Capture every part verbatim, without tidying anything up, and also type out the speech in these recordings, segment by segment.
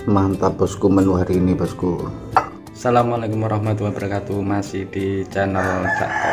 Mantap bosku menu hari ini bosku. Assalamualaikum warahmatullahi wabarakatuh. Masih di channel Cakko.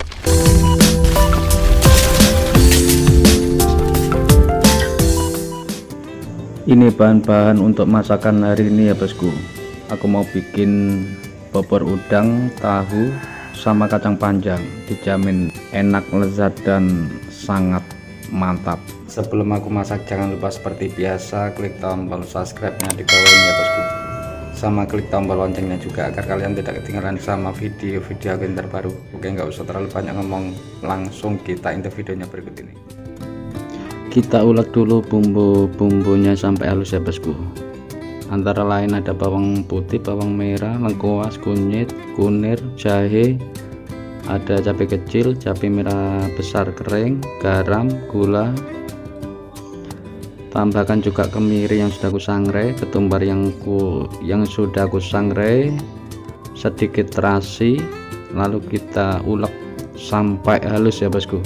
Ini bahan-bahan untuk masakan hari ini ya bosku. Aku mau bikin bubur udang, tahu, sama kacang panjang. Dijamin enak, lezat, dan sangat mantap. Sebelum aku masak, jangan lupa seperti biasa klik tombol subscribe-nya di bawah ini ya bosku, sama klik tombol loncengnya juga agar kalian tidak ketinggalan sama video-video aku yang terbaru. Oke, nggak usah terlalu banyak ngomong, langsung kita intip videonya berikut ini. Kita ulek dulu bumbu-bumbunya sampai halus ya bosku. Antara lain ada bawang putih, bawang merah, lengkuas, kunyit, kunir, jahe, ada cabai kecil, cabai merah besar kering, garam, gula. Tambahkan juga kemiri yang sudah aku sangrai, ketumbar yang ku yang sudah aku sangrai, sedikit terasi, lalu kita ulek sampai halus ya bosku.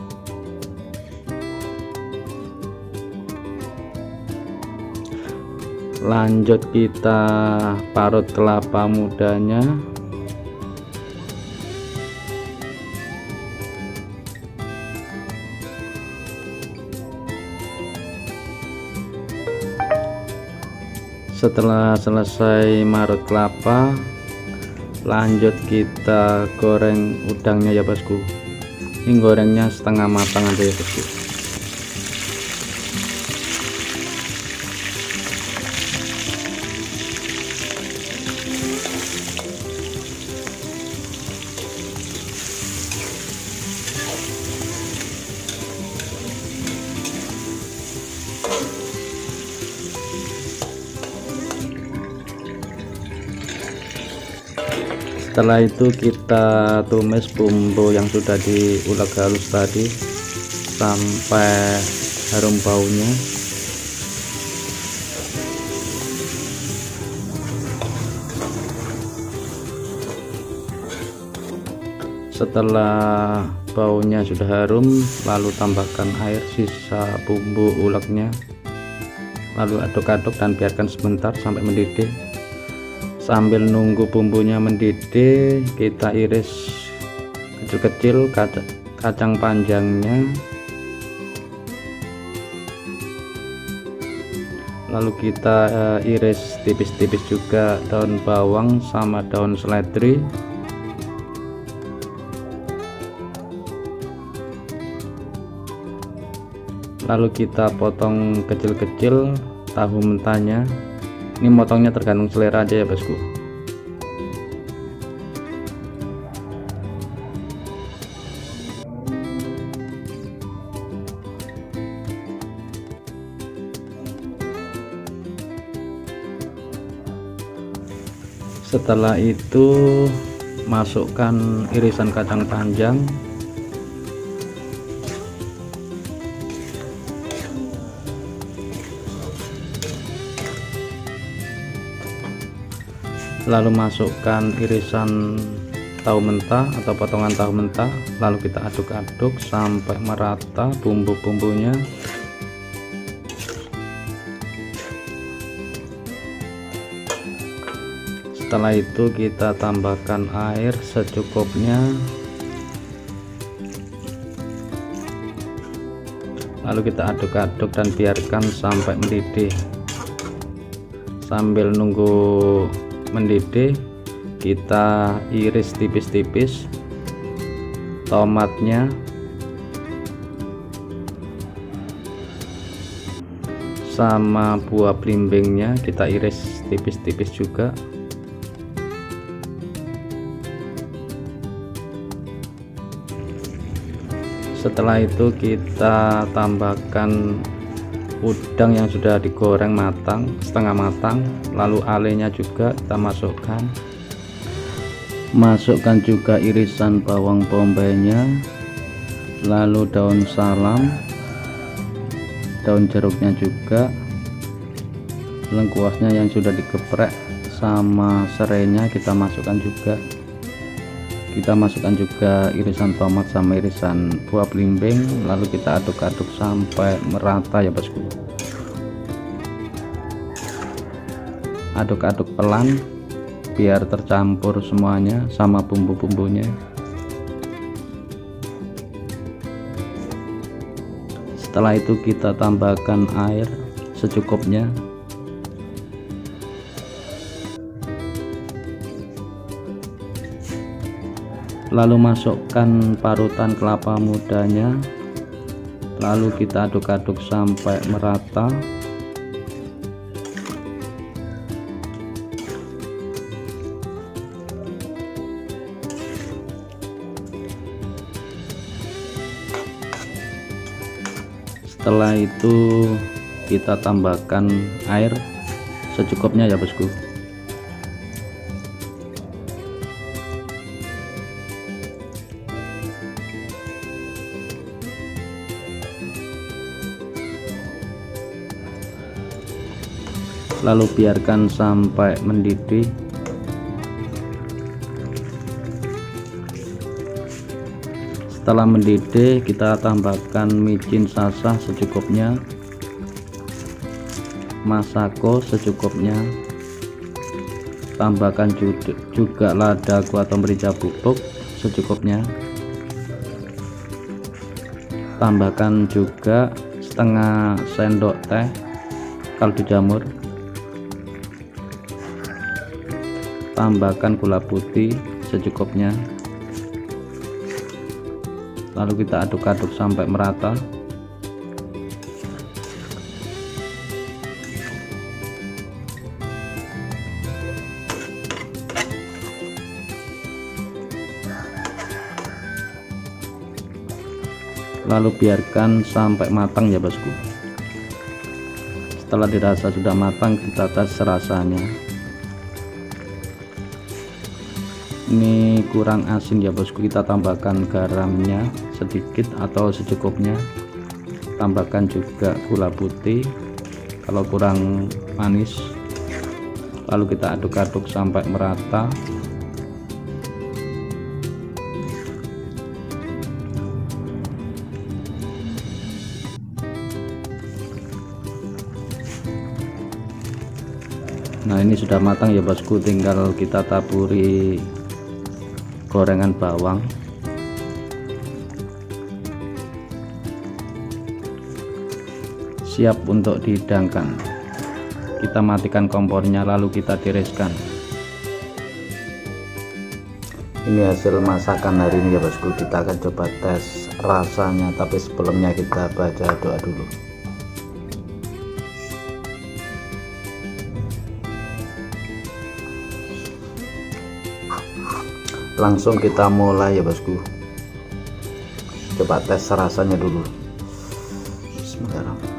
Lanjut kita parut kelapa mudanya. Setelah selesai marut kelapa, lanjut kita goreng udangnya ya bosku. Ini gorengnya setengah matang aja ya bosku. Setelah itu kita tumis bumbu yang sudah diulek halus tadi sampai harum baunya. Setelah baunya sudah harum, lalu tambahkan air sisa bumbu uleknya, lalu aduk-aduk dan biarkan sebentar sampai mendidih. Sambil nunggu bumbunya mendidih, kita iris kecil-kecil kacang, kacang panjangnya, lalu kita uh, iris tipis-tipis juga daun bawang sama daun seledri. Lalu kita potong kecil-kecil tahu mentahnya. Ini motongnya tergantung selera aja ya bosku. Setelah itu masukkan irisan kacang panjang, lalu masukkan irisan tahu mentah atau potongan tahu mentah, lalu kita aduk-aduk sampai merata bumbu-bumbunya. Setelah itu kita tambahkan air secukupnya, lalu kita aduk-aduk dan biarkan sampai mendidih. Sambil nunggu mendidih, kita iris tipis-tipis tomatnya, sama buah belimbingnya kita iris tipis-tipis juga. Setelah itu kita tambahkan udang yang sudah digoreng matang, setengah matang, lalu alenya juga kita masukkan. Masukkan juga irisan bawang bombaynya, lalu daun salam, daun jeruknya juga, lengkuasnya yang sudah digeprek sama serainya kita masukkan juga. Kita masukkan juga irisan tomat sama irisan buah belimbing, lalu kita aduk-aduk sampai merata ya bosku. aduk-aduk pelan biar tercampur semuanya sama bumbu-bumbunya. Setelah itu kita tambahkan air secukupnya. Lalu masukkan parutan kelapa mudanya, lalu kita aduk-aduk sampai merata. Setelah itu kita tambahkan air secukupnya ya bosku. Lalu biarkan sampai mendidih. Setelah mendidih, kita tambahkan micin sasa secukupnya, masako secukupnya, tambahkan juga ladaku atau merica bubuk secukupnya, tambahkan juga setengah sendok teh kaldu jamur, tambahkan gula putih secukupnya, lalu kita aduk-aduk sampai merata. Lalu biarkan sampai matang ya bosku. Setelah dirasa sudah matang, kita tes rasanya. Ini kurang asin ya bosku, kita tambahkan garamnya sedikit atau secukupnya, tambahkan juga gula putih kalau kurang manis, lalu kita aduk-aduk sampai merata. Nah, ini sudah matang ya bosku, tinggal kita taburi gorengan bawang. Siap untuk dihidangkan. Kita matikan kompornya, lalu kita tiriskan. Ini hasil masakan hari ini ya bosku. Kita akan coba tes rasanya, tapi sebelumnya kita baca doa dulu. Langsung kita mulai ya bosku. Coba tes rasanya dulu. Bismillahirrahmanirrahim.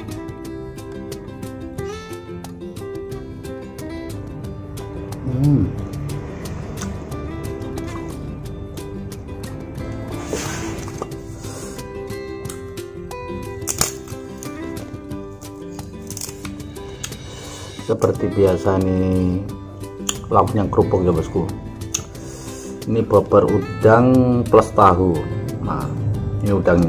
Hmm. Seperti biasa nih lauknya kerupuk ya bosku. Ini bubur udang plus tahu. Nah, ini udangnya.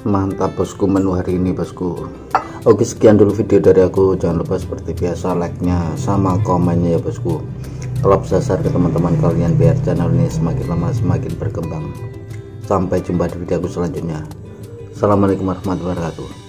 mantap bosku menu hari ini bosku. Oke, sekian dulu video dari aku. Jangan lupa seperti biasa like nya sama komennya ya bosku, kalau bisa share ke teman-teman kalian biar channel ini semakin lama semakin berkembang. Sampai jumpa di video aku selanjutnya. Assalamualaikum warahmatullahi wabarakatuh.